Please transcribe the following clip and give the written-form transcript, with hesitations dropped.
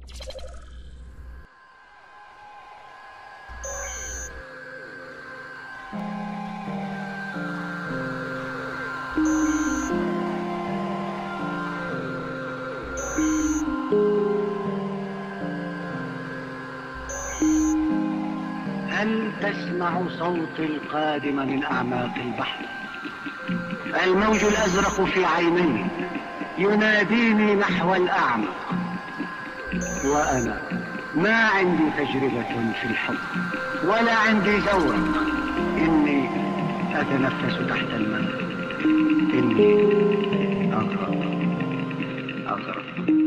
هل تسمع صوتي القادم من أعماق البحر؟ الموج الأزرق في عيني يناديني نحو الأعمق، وأنا ما عندي تجربة في الحب ولا عندي زورق. إني أتنفس تحت الماء، إني أغرق.